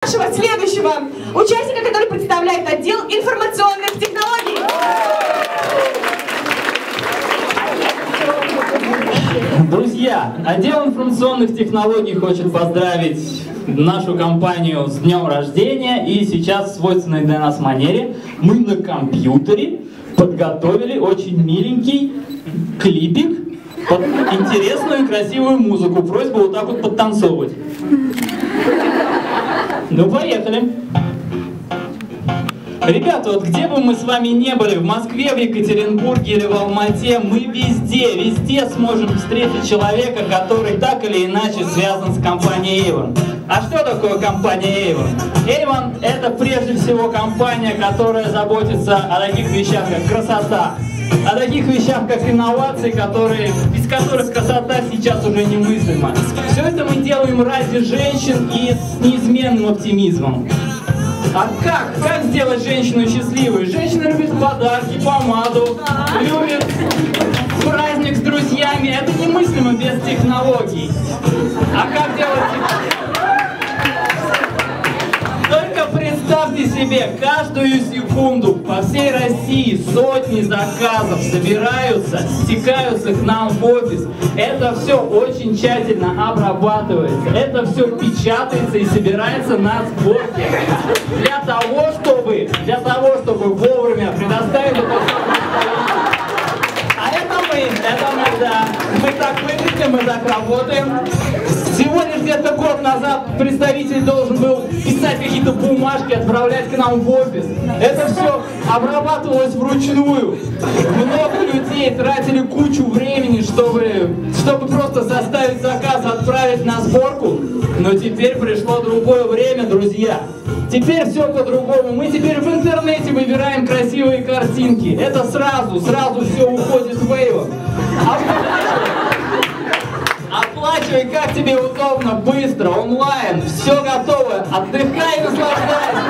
нашего следующего участника, который представляет отдел информационных технологий. Друзья, отдел информационных технологий хочет поздравить нашу компанию с днем рождения. И сейчас в свойственной для нас манере мы на компьютере подготовили очень миленький клипик под интересную и красивую музыку. Просьба вот так вот подтанцовывать. Ну, поехали. Ребята, вот где бы мы с вами не были, в Москве, в Екатеринбурге или в Алмате, мы везде сможем встретить человека, который так или иначе связан с компанией Avon. А что такое компания Avon? Avon — это прежде всего компания, которая заботится о таких вещах, как красота, о таких вещах, как инновации, без которых красота сейчас уже немыслима. Все это мы делаем ради женщин и с неизменным оптимизмом. А как сделать женщину счастливой? Женщина любит подарки, помаду, любит праздник с друзьями. Это немыслимо без технологий. А как делать? Только представьте себе, каждую секунду по всей России сотни заказов собираются, стекаются к нам в офис. Это все очень тщательно обрабатывается, это все печатается и собирается на сборке. Для того, чтобы вовремя предоставить это все. А это мы, да. Мы так выглядим, мы так работаем. Всего лишь где-то год назад представитель должен был писать какие-то бумажки, отправлять к нам в офис. Это все обрабатывалось вручную. Много людей тратили кучу времени, чтобы просто составить заказ, отправить на сборку. Но теперь пришло другое время, друзья. Теперь все по-другому. Мы теперь в интернете выбираем красивые картинки. Это сразу все уходит в Avon. Оплачивай, как тебе удобно, быстро, онлайн, все готово, отдыхай и наслаждайся.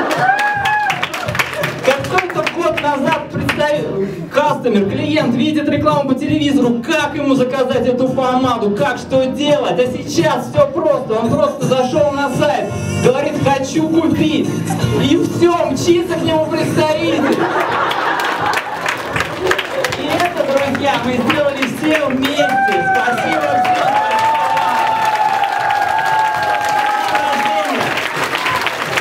Как только год назад клиент видит рекламу по телевизору, как ему заказать эту помаду, как что делать, а сейчас все просто, он просто зашел на сайт, говорит «хочу купить», и все, мчится к нему представитель. И это, друзья, мы сделали все вместе.